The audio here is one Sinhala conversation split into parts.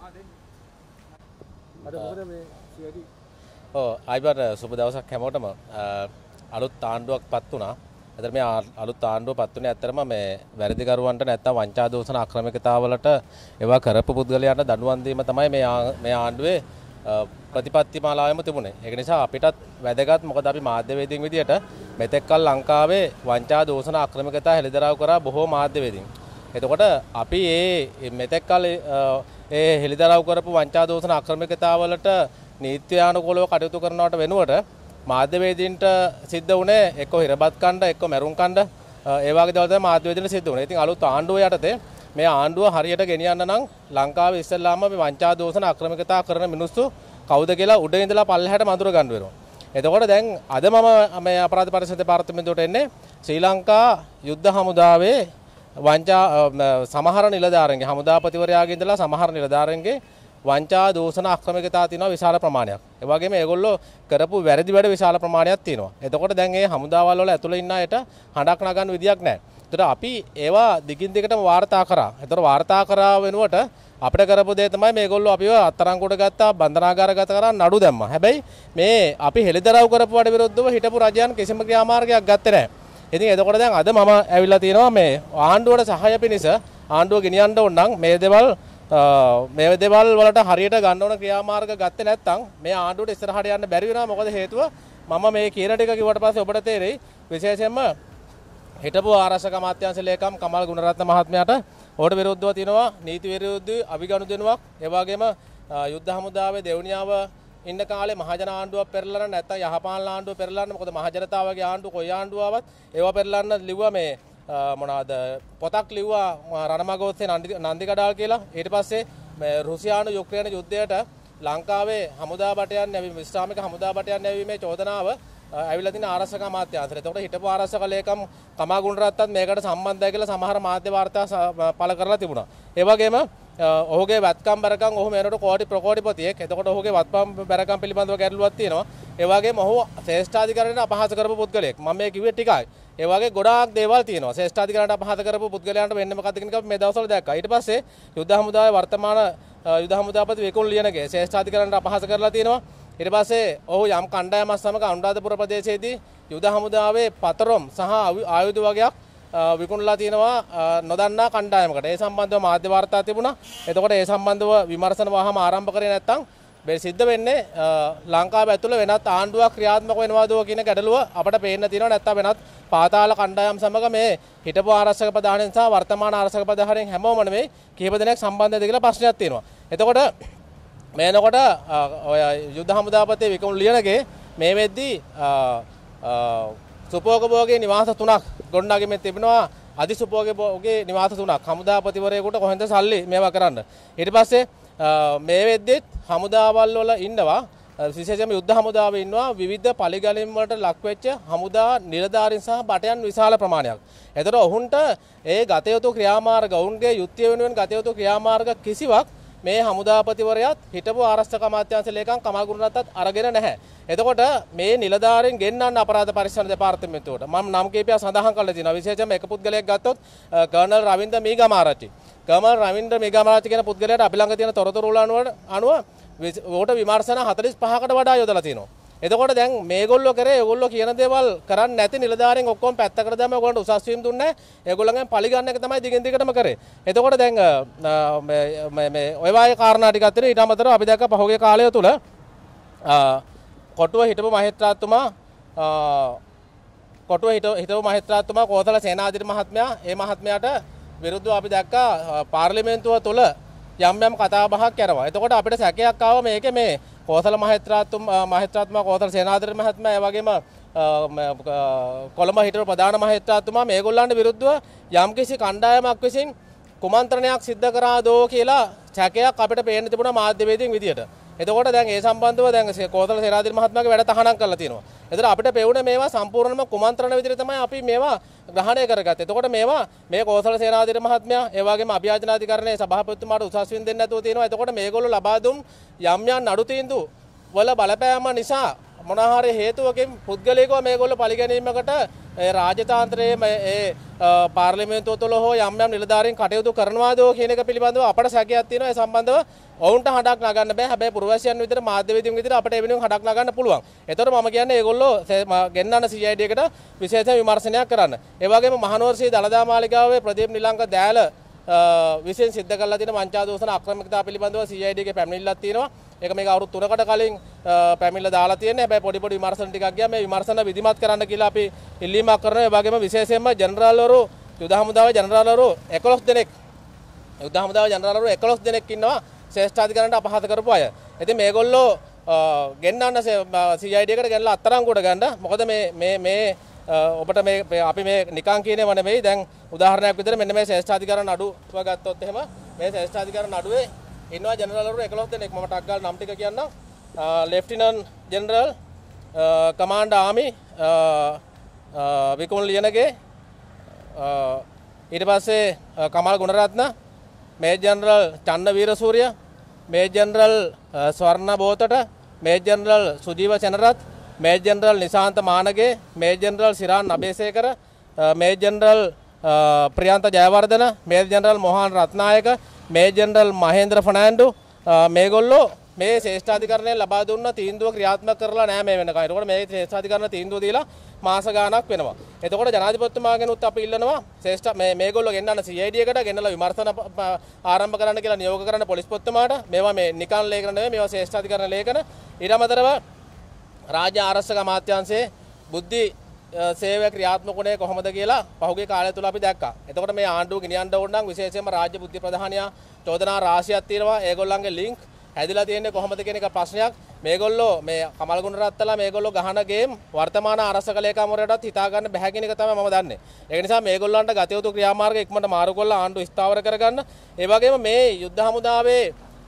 අද මොකද මේ සියදී ආයිබර සුබ දවසක් හැමෝටම අලුත් ආණ්ඩුවක් පත් වුණා. අතර මේ අලුත් ආණ්ඩුව පත් වුණේ ඇත්තටම මේ වැරදිකරුවන්ට නැත්තම් වංචා දෝෂණ ආක්‍රමිකතාවලට ඒවා කරපු පුද්ගලයන්ට දඬුවම් දීම තමයි මේ ආණ්ඩුවේ ප්‍රතිපත්ති මාලාවෙම තිබුණේ. ඒක නිසා අපිටත් වැදගත් මොකද අපි මාධ්‍යවේදීන් විදියට මෙතෙක්කල් ලංකාවේ වංචා දෝෂණ ආක්‍රමිකතා හෙළිදරව් කරා බොහෝ මාධ්‍යවේදීන්. එතකොට අපි මේ මෙතෙක්කල් ඒ හෙළිදරව් කරපු වංචා දෝෂණ ආක්‍රමිකතාවලට නීත්‍යානුකූලව කටයුතු කරනවට වෙනුවට මාධ්‍යවේදීන්ට සිද්ධ වුණේ එක්ක හිරබත් කණ්ඩ එක්ක මැරුම් කණ්ඩ ඒ වගේ දේවල් තමයි මාධ්‍යවේදීන්ට සිද්ධ වුණේ. ඉතින් අලුත් ආණ්ඩුව යටතේ මේ ආණ්ඩුව හරියට ගෙනියන්න නම් ලංකාවේ ඉස්සෙල්ලාම මේ වංචා දෝෂණ ආක්‍රමිකතා කරන මිනිස්සු කවුද කියලා උඩ ඉඳලා පල්ලෙහාට මඳුර ගන්න වෙනවා. එතකොට දැන් අද මම මේ අපරාධ පරිශීලන දෙපාර්තමේන්තුවට එන්නේ ශ්‍රී ලංකා යුද්ධ හමුදාවේ වංචා සමහර නිලධාරීන්ගේ හමුදාපතිවරයාගේ ඉඳලා සමහර නිලධාරීන්ගේ වංචා දෝෂණ ආක්‍රමිකතා තියෙනවා විශාල ප්‍රමාණයක්. ඒ වගේම ඒගොල්ලෝ කරපු වැරදි වැඩ විශාල ප්‍රමාණයක් තියෙනවා. එතකොට දැන් මේ හමුදාවල් වල ඇතුළේ ඉන්න අයට හඬක් නගන්න විදියක් නැහැ. ඒතර අපි ඒවා දිගින් දිගටම වාර්තා කරා. ඒතර වාර්තා කරා වෙනුවට අපිට කරපු දේ තමයි මේගොල්ලෝ අපිව අත්අඩංගුවට ගත්තා, බන්ධනාගාරගත කරා, නඩු දැම්මා. හැබැයි මේ අපි හෙළිදරව් කරපු වඩ විරුද්ධව හිටපු රජයන් කිසිම ක්‍රියාමාර්ගයක් ගත්තේ නැහැ. ඉතින් එතකොට දැන් අද මම ඇවිල්ලා තියෙනවා මේ ආණ්ඩුවට සහාය පිණිස ආණ්ඩුව ගෙනියන්න ඕන නම් මේ දේවල් වලට හරියට ගන්න ඕන ක්‍රියාමාර්ග ගත්තේ නැත්නම් මේ ආණ්ඩුවට ඉස්සරහට යන්න බැරි වෙනවා. මොකද හේතුව මම මේ කියන ටික කිව්වට පස්සේ ඔබට තේරෙයි විශේෂයෙන්ම හිටපු ආරක්ෂක අමාත්‍යාංශ ලේකම් කමල් ගුණරත්න මහත්මයාට ඕට විරුද්ධව තියෙනවා නීති විරුද්ධ අභිගනුදෙනුවක්. ඒ වගේම යුද්ධ හමුදාවේ දෙවුනියාව ඉන්න කාලේ මහජන ආණ්ඩුවක් පෙරලන්න නැත්නම් යහපාලන ආණ්ඩුව පෙරලන්න. මොකද මහජනතාවගේ ආණ්ඩුව කොයි ආණ්ඩුවවත් ඒවා පෙරලන්න ලිව්වා මේ මොනවාද පොතක් ලිව්වා රණමගෝත්සේ නන්දිකඩාල් කියලා. ඊට පස්සේ මේ රුසියානු යුක්‍රේන යුද්ධයට ලංකාවේ හමුදා බටයන් නැවීම ඉස්ලාමික හමුදා බටයන් නැවීමේ චෝදනාව ඇවිල්ලා තියෙන ආරක්ෂක අමාත්‍යාංශයට. එතකොට හිටපු ආරක්ෂක ලේකම් කමා ගුණරත්නත් මේකට සම්බන්ධයි කියලා සමහර මාධ්‍ය වාර්තා පළ කරලා තිබුණා. ඒ වගේම ඔහුගේ වත්කම් බැරකම් ඔහු මේනට කෝටි ප්‍රකෝටිපතියෙක්. එතකොට ඔහුගේ වත්කම් බැරකම් පිළිබඳව ගැටලුවක් තියෙනවා. ඒ වගේම ඔහු ශ්‍රේෂ්ඨාධිකරණයට අපහාස කරපු පුද්ගලයෙක්. මම මේ කිව්වේ ටිකයි. ඒ වගේ ගොඩාක් දේවල් තියෙනවා. ශ්‍රේෂ්ඨාධිකරණයට අපහාස කරපු පුද්ගලයන්ට වෙන්නේ මොකක්ද කියන එක අපි මේ දවස්වල දැක්කා. ඊට පස්සේ යුද හමුදාවේ වර්තමාන යුද හමුදාපති විකුණු ලියනගේ ශ්‍රේෂ්ඨාධිකරණයට අපහාස කරලා තියෙනවා. ඊට පස්සේ ඔහු යම් කණ්ඩායමක් සමග අනුරාධපුර ප්‍රදේශයේදී යුද හමුදාවේ පතරොම් සහ ආයුධ වගේක් විකුණලා තියෙනවා නොදන්නා කණ්ඩායමකට. ඒ සම්බන්ධව මාධ්‍ය වාර්තා තිබුණා. එතකොට ඒ සම්බන්ධව විමර්ශන වහම ආරම්භ කරේ නැත්නම් මේ සිද්ධ වෙන්නේ ලංකාව ඇතුළේ වෙනත් ආණ්ඩුවක් ක්‍රියාත්මක වෙනවද කියන ගැටලුව අපට පේන්න තියෙනවා. නැත්නම් වෙනත් පාතාල කණ්ඩායම් සමග මේ හිටපු ආරක්ෂක ප්‍රධානීන් සහ වර්තමාන ආරක්ෂක ප්‍රධානීන් හැමෝම නෙමෙයි කීප දෙනෙක් සම්බන්ධද කියලා ප්‍රශ්නයක් තියෙනවා. එතකොට මේනකොට ඔය යුද හමුදාපතේ විකුණු ලියනගේ මේ වෙද්දී සුපෝගභෝගී නිවාස 3ක් ගොඩනගමින් තිබෙනවා. අධි සුපෝගභෝගී නිවාස 3ක් හමුදාපතිවරයෙකුට කොහෙන්ද සල්ලි මේවා කරන්න. ඊට පස්සේ මේ වෙද්දිත් හමුදාවල් වල ඉන්නවා විශේෂයෙන්ම යුද්ධ හමුදාවේ ඉන්නවා විවිධ පලිගැලීම් වලට ලක් වෙච්ච හමුදා නිලධාරීන් සහ බටයන් විශාල ප්‍රමාණයක්. ඒතර ඔවුන්ට ඒ ගත යුතු ක්‍රියාමාර්ග ඔවුන්ගේ යුක්තිය වෙනුවෙන් ගත යුතු ක්‍රියාමාර්ග කිසිවක් මේ හමුදාපතිවරයාත් හිටපු ආරක්ෂක අමාත්‍යාංශ ලේකම් කමල් ගුණරත්නත් අරගෙන නැහැ. එතකොට මේ නිලධාරීන් ගෙන්නන්න අපරාධ පරීක්ෂණ දෙපාර්තමේන්තුවට මම නම් කීපයක් සඳහන් කරලා තියෙනවා. විශේෂයෙන්ම එක පුද්ගලයෙක් ගත්තොත් කර්නල් රවින්ද්‍ර මීගමාරච්චි. කර්නල් රවින්ද්‍ර මීගමාරච්චි කියන පුද්ගලයාට අපි ළඟ තියෙන තොරතුරු වල අනුව වෝට විමර්ශන 45කට වඩා යොදලා තියෙනවා. එතකොට දැන් මේගොල්ලෝ කරේ ඒගොල්ලෝ කියන දේවල් කරන්නේ නැති නිලධාරීන් ඔක්කොම පැත්තකට දැම්ම ඒගොල්ලන්ට උසස් වීම දුන්නේ නැහැ. ඒගොල්ලන්ගෙන් පලි ගන්න එක තමයි දිගින් දිගටම කරේ. එතකොට දැන් මේ ඔය වගේ කාරණා ටිකක් තියෙනවා. ඊට අමතරව අපි දැක්ක පහුගිය කාලය තුල කොටුව හිටපු මහේත්‍රාත්තුමා කෝසල සේනාධිපති මහත්මයා ඒ මහත්මයාට විරුද්ධව අපි දැක්කා පාර්ලිමේන්තුව තුල යම් කතා බහක් කරනවා. එතකොට අපිට සැකයක් ආවා මේකේ මේ කෝසල මහේත්‍රාත්තුමා කෝසල සේනාධිපති මහත්මයා ඒ වගේම කොළඹ හිටපු ප්‍රධාන මහේත්‍රාත්තුමා මේගොල්ලන්ට විරුද්ධව යම්කිසි කණ්ඩායමක් විසින් කුමන්ත්‍රණයක් සිද්ධ කරාදෝ කියලා සැකයක් අපිට පේන්න තිබුණා මාධ්‍යවේදීන් විදියට. එතකොට දැන් ඒ සම්බන්ධව දැන් කෝසල සේනාධිපති මහත්මයාගේ වැඩ තහනම් කරලා තියෙනවා. එතකොට අපිට පෙවුනේ මේවා සම්පූර්ණයෙන්ම කුමන්ත්‍රණ විදියට තමයි අපි මේවා ග්‍රහණය කරගත්තේ. එතකොට මේවා මේ කෝසල සේනාධිපති මහත්මයා ඒ වගේම අභියාචනාධිකරණයේ සභාපතිතුමාට උසස් වින් දෙන්න නැතුව තියෙනවා. එතකොට මේගොල්ලෝ ලබා දුන් යම් නඩු තීන්දුව වල බලපෑම නිසා මොනවා හරි හේතුවකින් පුද්ගලිකව මේගොල්ලෝ පරිගැනීමකට ඒ රාජතාන්ත්‍රයේ මේ පාර්ලිමේන්තුව තුළ හෝ යම් යම් නිලධාරීන් කටයුතු කරනවාද කියන එක පිළිබඳව අපට සැකයක් තියෙනවා. ඒ සම්බන්ධව ඔවුන්ට හඩක් නගන්න බෑ. හැබැයි පුරවැසියන් විදිහට මාධ්‍යවේදීන් විදිහට අපිට ඒ වෙනුවෙන් හඩක් නගන්න පුළුවන්. ඒතකොට මම කියන්නේ ඒගොල්ලෝ ගෙන්නන CID එකට විශේෂ විමර්ශනයක් කරන්න. ඒ වගේම මහනුවර දළදා මාලිගාවේ ප්‍රදීප් නිලංග දෑල විශේෂ සිද්ධ කරලා තියෙන වංචා දූෂණ අක්‍රමිකතා පිළිබඳව CID එකේ පැමිණිල්ලක් තියෙනවා. ඒක මේක අවුරුදු 3කට කලින් පැමිණිල්ල දාලා තියෙනවා. හැබැයි පොඩි පොඩි විමර්ශන ටිකක් ගියා. මේ විමර්ශන විධිමත් කරන්න කියලා අපි ඉල්ලීමක් කරනවා. ඒ වගේම විශේෂයෙන්ම ජෙනරාල්වරු යුද හමුදාවේ ජෙනරාල්වරු 11 දෙනෙක් යුද හමුදාවේ ජෙනරාල්වරු 11 දෙනෙක් ඉන්නවා ශ්‍රේෂ්ඨාධිකරණයට අපහාස කරපු අය. ඉතින් මේගොල්ලෝ ගෙන්නන්න CID එකට ගෙනලා අත්තරංගුවට ගන්න. මොකද මේ ඔබට මේ අපි මේ නිකන් කියනව නෙමෙයි. දැන් උදාහරණයක් විදිහට මෙන්න මේ ශ්‍රේෂ්ඨාධිකරණ අඩුව ගත්තොත් එහෙම මේ ශ්‍රේෂ්ඨාධිකරණ අඩුවේ ඉන්නවා ජෙනරාල්වරු 11 දෙනෙක්. මම ටක් ගාලා නම් ටික කියන්නම්. Lieutenant general commander army Vikum Liyanage ඊට පස්සේ Kamal Gunaratne major general Channa Weerasuriya major general Swarna Bothota major general Sujeewa Senarath major general Nishantha Manage major general Shiran Abeysekara major general Priyantha Jayawardena major general Mohan Ratnayake major general Mahendra Fernando මේගොල්ලෝ මේ ශ්‍රේෂ්ඨාධිකරණය ලබා දුන්න තීන්දුව ක්‍රියාත්මක කරලා නැහැ මේ වෙනකන්. ඒකෝට මේ ශ්‍රේෂ්ඨාධිකරණ තීන්දුව දීලා මාස ගාණක් වෙනවා. එතකොට ජනාධිපතිතුමාගෙනුත් අපි ඉල්ලනවා ශ්‍රේෂ්ඨ මේගොල්ලෝ ගෙන්නන CID එකට ගෙන්නලා විමර්ශන ආරම්භ කරන්න කියලා නියෝග කරන්න පොලිස්පතිතුමාට. මේවා මේ නිකන් ලේඛන නෙවෙයි මේවා ශ්‍රේෂ්ඨාධිකරණ ලේඛන. ඊට අමතරව රාජ්‍ය ආරක්ෂක අමාත්‍යාංශයේ බුද්ධි සේවය ක්‍රියාත්මක වුණේ කොහොමද කියලා පහුගිය කාලය තුල අපි දැක්කා. එතකොට මේ ආණ්ඩුව ගෙනියන්න ඕන නම් විශේෂයෙන්ම රාජ්‍ය බුද්ධි ප්‍රධානියා චෝදනා රාශියක් තියෙනවා. ඒගොල්ලන්ගේ ලින්ක් හැදිලා තියෙන්නේ කොහොමද කියන එක ප්‍රශ්නයක්. මේගොල්ලෝ මේ කමල් ගුණරත්නලා මේගොල්ලෝ ගහන ගේම් වර්තමාන ආරක්ෂක ලේකම්වරයටත් හිතා ගන්න බැහැ කියන එක තමයි මම දන්නේ. ඒක නිසා මේගොල්ලන්ට ගත යුතු ක්‍රියාමාර්ග ඉක්මනට මාරු කරලා ආණ්ඩුව ස්ථාවර කරගන්න. ඒ වගේම මේ යුද්ධ හමුදාවේ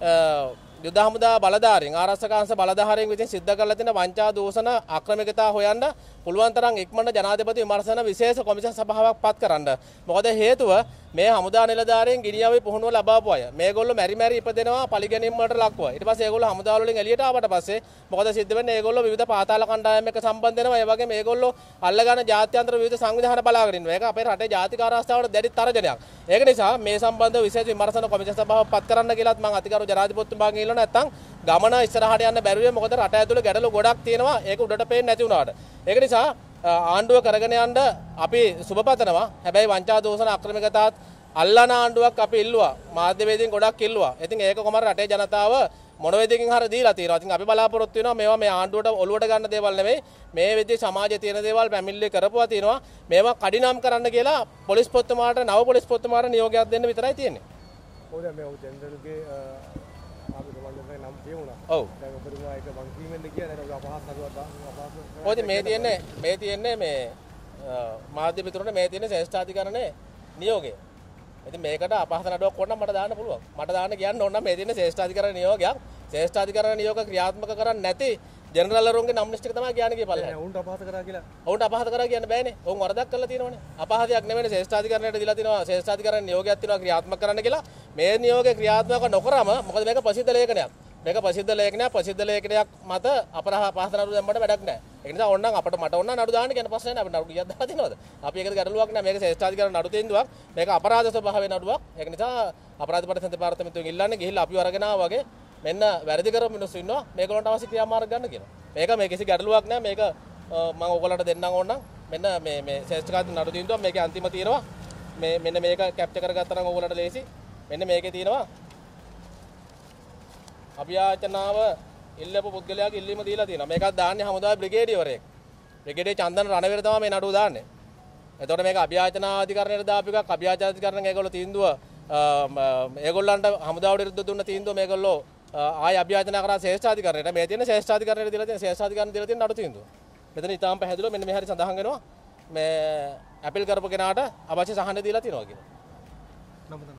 යුද හමුදා බලධාරීන් ආරක්ෂක අංශ බලධාරීන් විසින් සිද්ධ කරලා තියෙන වංචා දූෂණ ආක්‍රමිකතා හොයන්න පුළුවන් තරම් ඉක්මනට ජනාධිපති විමර්ශන විශේෂ කොමිෂන් සභාවක් පත් කරන්න. මොකද හේතුව මේ හමුදා නිලධාරීන් ගිනියවේ පුහුණුව ලබාපු අය. මේගොල්ලෝ මැරි ඉපදෙනවා පරිගැනීම් වලට ලක්ව. ඊට පස්සේ ඒගොල්ලෝ හමුදා වලින් එළියට ආවට පස්සේ මොකද සිද්ධ වෙන්නේ? ඒගොල්ලෝ විවිධ පාතාල කණ්ඩායම් එක්ක සම්බන්ධ වෙනවා. ඒ වගේම ඒගොල්ලෝ අල්ලගන්න ජාත්‍යන්තර විවිධ සංවිධාන බලාගෙන ඉන්නවා. ඒක අපේ රටේ ජාතික ආරක්ෂාවට දැඩි තරජනයක්. ඒක නිසා මේ සම්බන්ධව විශේෂ විමර්ශන කොමිෂන් සභාවක් පත් කරන්න කියලාත් මම අතිගරු ජනාධිපතිතුමාගෙන් ඉල්ලනවා. නැත්තම් ගමන ඉස්සරහට යන්න බැරුවේ මොකද රට ඇතුළේ ගැටලු ගොඩක් තියෙනවා. ඒක උඩට පේන්නේ නැති වුණාට. ඒක නිසා ආණ්ඩුව කරගෙන යන්න අපි සුබපතනවා. හැබැයි වංචා දූෂණ අක්‍රමිකතාවත් අල්ලන ආණ්ඩුවක් අපි ඉල්ලුවා. මාධ්‍යවේදීන් ගොඩක් ඉල්ලුවා. ඉතින් ඒක කොහමද රටේ ජනතාව මොන වේදකින් හරි දීලා තියෙනවා. ඉතින් අපි බලාපොරොත්තු වෙනවා මේවා මේ ආණ්ඩුවට ඔලුවට ගන්න දේවල් නෙමෙයි. මේ විදිහේ සමාජයේ තියෙන දේවල් පැමිණිලි කරපුවා තියෙනවා. මේවා කඩිනම් කරන්න කියලා පොලිස්පතිතුමාට නව පොලිස්පතිතුමාට නියෝගයක් දෙන්න විතරයි තියෙන්නේ. මොකද මේ ජෙනරල්ගේ අපි කමාන්ඩර්ගේ නම් කියුණා. ඔව්. දැන් ඔබතුමා ඒක වංකීමෙන්ද කියන්නේ ඒක අපහාස නඩුවක් ඔය මේ තියෙන්නේ මේ මාධ්‍ය පිටුරනේ මේ තියෙන ශ්‍රේෂ්ඨාධිකරණේ නියෝගය. ඉතින් මේකට අපහාස නඩුවක් ඕන නම් මට දාන්න පුළුවන්. මට දාන්න කියන්න ඕන නම් මේ තියෙන ශ්‍රේෂ්ඨාධිකරණ නියෝගයක්. ශ්‍රේෂ්ඨාධිකරණ නියෝග ක්‍රියාත්මක කරන්නේ නැති ජෙනරල්වරුන්ගේ නම් ලිස්ට් එක තමයි කියන්නේ කියපල්ලා. උන්ට අපහාස කරා කියලා. උන්ට අපහාස කරා කියන්න බෑනේ. උන් වරදක් කරලා තියෙනවනේ. අපහාසයක් නෙවෙයි ශ්‍රේෂ්ඨාධිකරණයට දීලා තියෙනවා. ශ්‍රේෂ්ඨාධිකරණ නියෝගයක් තියෙනවා ක්‍රියාත්මක කරන්න කියලා. මේ නියෝගය ක්‍රියාත්මක නොකරම මොකද මේක ප්‍රසිද්ධ ලේඛනයක්. මේක ප්‍රසිද්ධ ලේඛනයක් මත අපහාස නඩු දැම්මට වැඩක් නැහැ. ඒ නිසා ඕනනම් අපිට මට ඕන නඩු දාන්න කියන ප්‍රශ්නේ නැහැ. අපි නඩු කීයක් දාලා තිනවද? අපි ඒකට ගැටලුවක් නැහැ. මේක ශ්‍රේෂ්ඨාධිකරණ නඩු තීන්දුවක්. මේක අපරාධ ස්වභාවයේ නඩුවක්. ඒක නිසා අපරාධ පරීක්ෂණ දෙපාර්තමේන්තුවෙන් ඉල්ලන්නේ ගිහිල්ලා අපිව අරගෙන ආවා වගේ මෙන්න වැරදි කරපු මිනිස්සු ඉන්නවා. මේගොල්ලන්ට අවශ්‍ය ක්‍රියාමාර්ග ගන්න කියලා. මේක කිසි ගැටලුවක් නැහැ. මේක මම ඔයගොල්ලන්ට දෙන්නම් ඕනනම් මෙන්න මේ ශ්‍රේෂ්ඨාධිකරණ නඩු තීන්දුවක් මේකේ අන්තිම තියෙනවා. මෙන්න මේක කැප්චර් කරගත්තා නම් ඔයගොල්ලන්ට ලේසි. මෙන්න මේකේ තියෙනවා අභියාචනාව ඉල්ලපු පුද්ගලයාගේ ඉල්ලීම දීලා තියෙනවා. මේකත් දාන්නේ හමුදාවේ බ්‍රිගේඩියවරයෙක්. බ්‍රිගේඩියර් චන්දන රණවීර තමයි මේ නඩුව දාන්නේ. එතකොට මේක අභියාචනා අධිකරණයට දාපු එකක්. අභියාචනා අධිකරණයෙන් ඒගොල්ලෝ තීන්දුව ඒගොල්ලන්ට හමුදාවට විරුද්ධ දුන්න තීන්දුව මේගොල්ලෝ ආය අභියාචනා කරා ශ්‍රේෂ්ඨාධිකරණයට. මේ තියෙන ශ්‍රේෂ්ඨාධිකරණයට දීලා තියෙන ශ්‍රේෂ්ඨාධිකරණයට දීලා තියෙන නඩු තීන්දුව. මෙතන ඉතාලම පැහැදිලිව මෙන්න මේ හැටි සඳහන් වෙනවා. මේ ඇපීල් කරපු කෙනාට අවශ්‍ය සහන දීලා තියෙනවා කියලා.